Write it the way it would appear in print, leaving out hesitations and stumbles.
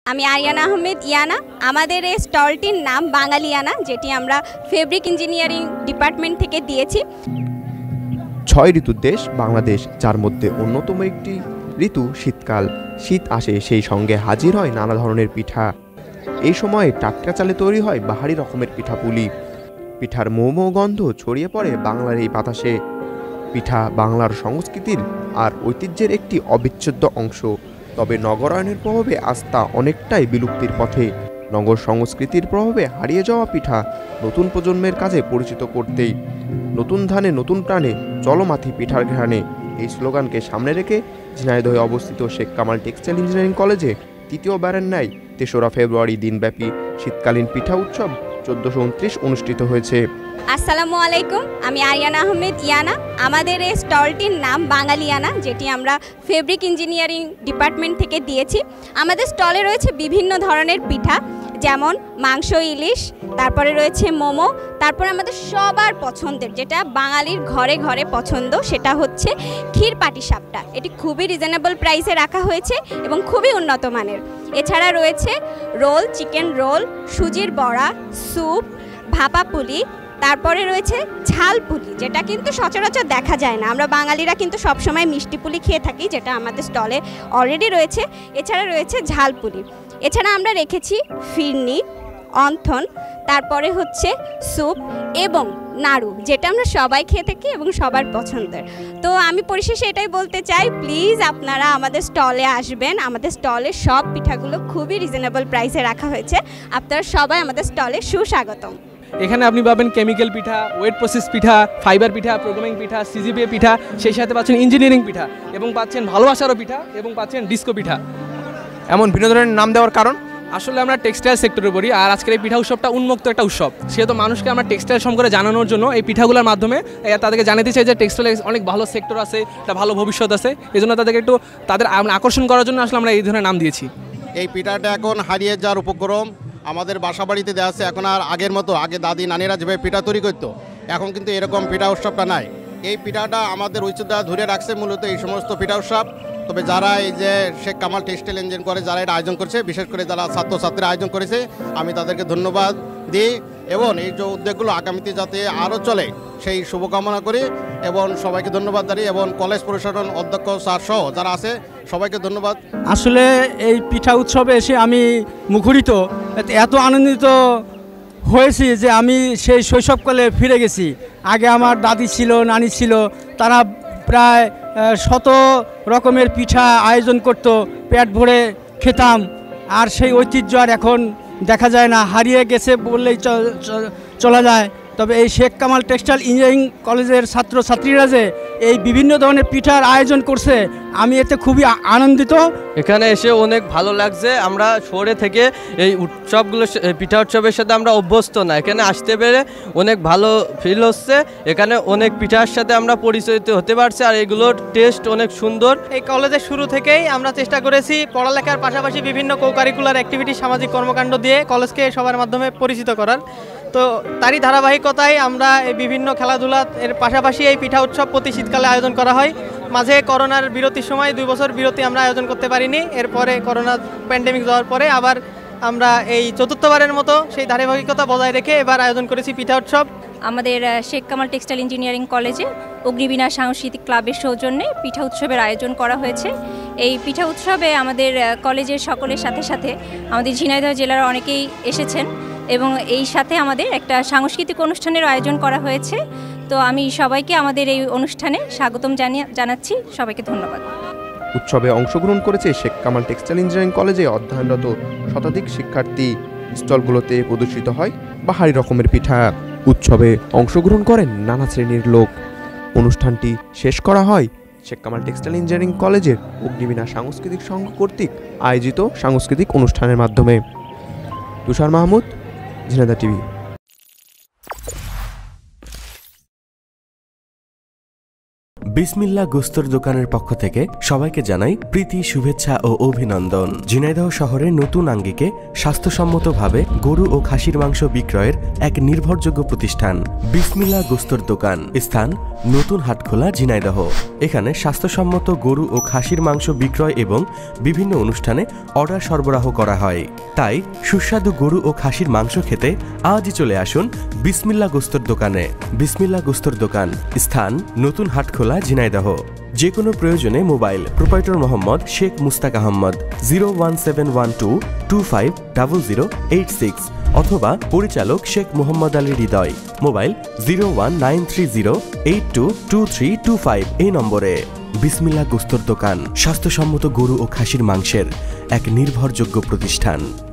আমি আরিয়ানা আহমেদ ইয়ানা। আমাদের এই স্টলটির নাম বাঙালিয়ানা, যেটি আমরা ফেব্রিক ইঞ্জিনিয়ারিং ডিপার্টমেন্ট থেকে দিয়েছি। 6 ঋতুর দেশ বাংলাদেশ, যার মধ্যে অন্যতম একটি ঋতু শীতকাল। শীত আসে, সেই সঙ্গে হাজির হয় নানা ধরনের পিঠা। এই সময়ে টাটকা চালে তৈরি হয় বাহারি রকমের পিঠাপুলি। পিঠার মৌ গন্ধ ছড়িয়ে পড়ে বাংলার এই বাতাসে। পিঠা বাংলার সংস্কৃতির আর ঐতিহ্যের একটি অবিচ্ছেদ্য অংশ। তবে নগরায়নের প্রভাবে আস্থা অনেকটাই বিলুপ্তির পথে। নগর সংস্কৃতির প্রভাবে হারিয়ে যাওয়া পিঠা নতুন প্রজন্মের কাছে পরিচিত করতেই নতুন ধানে নতুন প্রাণে চলমাথি পিঠার ঘ্রাণে, এই স্লোগানকে সামনে রেখে ঝিনাইদহে অবস্থিত শেখ কামাল টেক্সটাইল ইঞ্জিনিয়ারিং কলেজে তৃতীয়বারের ন্যায় ৩রা ফেব্রুয়ারি দিনব্যাপী শীতকালীন পিঠা উৎসব ১৪২৯ অনুষ্ঠিত হয়েছে। আসসালামু আলাইকুম, আমি আরিয়ানা আহমেদ ইয়ানা। আমাদের এই স্টলটির নাম বাঙালিয়ানা, যেটি আমরা ফেব্রিক ইঞ্জিনিয়ারিং ডিপার্টমেন্ট থেকে দিয়েছি। আমাদের স্টলে রয়েছে বিভিন্ন ধরনের পিঠা, যেমন মাংস ইলিশ, তারপরে রয়েছে মোমো, তারপরে আমাদের সবার পছন্দের, যেটা বাঙালির ঘরে ঘরে পছন্দ, সেটা হচ্ছে ক্ষীর পাটিসাপটা। এটি খুবই রিজনেবল প্রাইসে রাখা হয়েছে এবং খুবই উন্নত মানের। এছাড়া রয়েছে রোল, চিকেন রোল, সুজির বড়া, স্যুপ, ভাপা পুলি, তারপরে রয়েছে ঝাল পুলি, যেটা কিন্তু সচরাচর দেখা যায় না। আমরা বাঙালিরা কিন্তু সবসময় মিষ্টি পুলি খেয়ে থাকি, যেটা আমাদের স্টলে অলরেডি রয়েছে। এছাড়া রয়েছে ঝাল পুলি। এছাড়া আমরা রেখেছি ফিরনি, অন্থন, তারপরে হচ্ছে স্যুপ এবং নাড়ু, যেটা আমরা সবাই খেয়ে থাকি এবং সবার পছন্দের। তো আমি পরিশেষে এটাই বলতে চাই, প্লিজ আপনারা আমাদের স্টলে আসবেন। আমাদের স্টলে সব পিঠাগুলো খুবই রিজনেবল প্রাইসে রাখা হয়েছে। আপনারা সবাই আমাদের স্টলে সুস্বাগতম। এখানে আপনি পাবেন কেমিক্যাল পিঠা, ওয়েট প্রসেস পিঠা, ফাইবার পিঠা, প্রোগ্রামিং পিঠা, সিজিপিএ পিঠা, সেই সাথে পাচ্ছেন ইঞ্জিনিয়ারিং পিঠা এবং পাচ্ছেন ভালোবাসারও পিঠা এবং পাচ্ছেন ডিস্কো পিঠা। এমন ভিন্ন ধরনের নাম দেওয়ার কারণ? আসলে আমরা টেক্সটাইল সেক্টরে পড়ি, আর আজকের এই পিঠা উৎসবটা উন্মুক্ত একটা উৎসব। সেহেতু মানুষকে আমরা টেক্সটাইল সম্পর্কে জানানোর জন্য এই পিঠাগুলোর মাধ্যমে তাদেরকে জানাতে চাই যে টেক্সটাইলে অনেক ভালো সেক্টর আছে, একটা ভালো ভবিষ্যৎ আছে। এই জন্য তাদেরকে একটু তাদের আকর্ষণ করার জন্য আসলে আমরা এই ধরনের নাম দিয়েছি। এই পিঠাটা এখন হারিয়ে যাওয়ার উপক্রম। আমাদের বাসা বাড়িতে দেওয়া আছে, এখন আর আগের মতো, আগে দাদি নানিরা যেভাবে পিঠা তৈরি করতো, এখন কিন্তু এরকম পিঠা উৎসবটা নাই। এই পিঠাটা আমাদের ঐতিহ্য ধরে রাখছে মূলত এই সমস্ত পিঠা উৎসব। তবে যারা এই যে শেখ কামাল টেক্সটাইল ইঞ্জিনিয়ারিং করে যারা এটা আয়োজন করছে, বিশেষ করে যারা ছাত্রছাত্রীরা আয়োজন করেছে, আমি তাদেরকে ধন্যবাদ দিই এবং এই যে উদ্যোগগুলো আগামীতে যাতে আরও চলে সেই শুভকামনা করি এবং সবাইকে ধন্যবাদ জানাই এবং কলেজ প্রশাসন, অধ্যক্ষ স্যার সহ যারা আছে সবাইকে ধন্যবাদ। আসলে এই পিঠা উৎসবে এসে আমি মুখরিত, এত আনন্দিত হয়েছি যে আমি সেই শৈশবকালে ফিরে গেছি। আগে আমার দাদি ছিল, নানি ছিল, তারা প্রায় 100 রকমের পিঠা আয়োজন করত, পেট ভরে খেতাম। আর সেই ঐতিহ্য আর এখন দেখা যায় না, হারিয়ে গেছে বললেই চলা যায়। তবে এই শেখ কামাল টেক্সটাইল ইঞ্জিনিয়ারিং কলেজের ছাত্রছাত্রীরা যে এই বিভিন্ন ধরনের পিঠার আয়োজন করছে, আমি এতে খুবই আনন্দিত। এখানে এসে অনেক ভালো লাগছে। আমরা শহরে থেকে এই উৎসবগুলো, পিঠা উৎসবের সাথে আমরা অভ্যস্ত না, এখানে আসতে পেরে অনেক ভালো ফিল হচ্ছে। এখানে অনেক পিঠার সাথে আমরা পরিচিত হতে পারছি, আর এগুলোর টেস্ট অনেক সুন্দর। এই কলেজের শুরু থেকেই আমরা চেষ্টা করেছি পড়ালেখার পাশাপাশি বিভিন্ন কো-কারিকুলার অ্যাক্টিভিটি, সামাজিক কর্মকাণ্ড দিয়ে কলেজকে সবার মাধ্যমে পরিচিত করার। তো তারই ধারাবাহিকতায় আমরা এই বিভিন্ন খেলাধুলা এর পাশাপাশি এই পিঠা উৎসব প্রতি শীতকালে আয়োজন করা হয়। মাঝে করোনার বিরতির সময় 2 বছর বিরতি আমরা আয়োজন করতে পারিনি। এরপরে করোনা প্যান্ডেমিক যাওয়ার পরে আবার আমরা এই 4র্থবারের মতো সেই ধারাবাহিকতা বজায় রেখে এবার আয়োজন করেছি পিঠা উৎসব। আমাদের শেখ কামাল টেক্সটাইল ইঞ্জিনিয়ারিং কলেজে অগ্নিবীণা সাংস্কৃতিক ক্লাবের সৌজন্যে পিঠা উৎসবের আয়োজন করা হয়েছে। এই পিঠা উৎসবে আমাদের কলেজের সকলের সাথে সাথে আমাদের ঝিনাইদহ জেলার অনেকেই এসেছেন এবং এই সাথে আমাদের একটা সাংস্কৃতিক অনুষ্ঠানের আয়োজন করা হয়েছে। তো আমি সবাইকে আমাদের এই অনুষ্ঠানে স্বাগতম জানাচ্ছি। সবাইকে ধন্যবাদ। উৎসবে অংশগ্রহণ করেছে শেখ কামাল টেক্সটাইল ইঞ্জিনিয়ারিং কলেজে অধ্যয়নরত শতাধিক শিক্ষার্থী। স্টলগুলোতে প্রদর্শিত হয় বাহারি রকমের পিঠা। উৎসবে অংশগ্রহণ করেন নানা শ্রেণীর লোক। অনুষ্ঠানটি শেষ করা হয় শেখ কামাল টেক্সটাইল ইঞ্জিনিয়ারিং কলেজের অগ্নিবীণা সাংস্কৃতিক সংঘ কর্তৃক আয়োজিত সাংস্কৃতিক অনুষ্ঠানের মাধ্যমে। তুষার মাহমুদ, ঝিনাইদহ টিভি। বিসমিল্লাহ গোস্তর দোকানের পক্ষ থেকে সবাইকে জানাই প্রীতি, শুভেচ্ছা ও অভিনন্দন। ঝিনাইদহ শহরের নতুন আঙ্গিকে স্বাস্থ্যসম্মতভাবে গরু ও খাসির মাংস বিক্রয়ের এক নির্ভরযোগ্য প্রতিষ্ঠান বিসমিল্লাহ গোস্তর দোকান। স্থান নতুন হাটখোলা, ঝিনাইদহ। এখানে স্বাস্থ্যসম্মত গরু ও খাসির মাংস বিক্রয় এবং বিভিন্ন অনুষ্ঠানে অর্ডার সরবরাহ করা হয়। তাই সুস্বাদু গরু ও খাসির মাংস খেতে আজই চলে আসুন বিসমিল্লাহ গোস্তর দোকানে। বিসমিল্লাহ গোস্তর দোকান, স্থান নতুন হাটখোলা, ঝিনাইদহ। যে কোনো প্রয়োজনে মোবাইল প্রোপাইটর মোহাম্মদ শেখ মুস্তাক আহমদ 01712250086 অথবা পরিচালক শেখ মোহাম্মদ আলী হৃদয় মোবাইল 01930822325 এই নম্বরে। বিসমিল্লাহ গোস্তর দোকান স্বাস্থ্যসম্মত গরু ও খাসির মাংসের এক নির্ভরযোগ্য প্রতিষ্ঠান।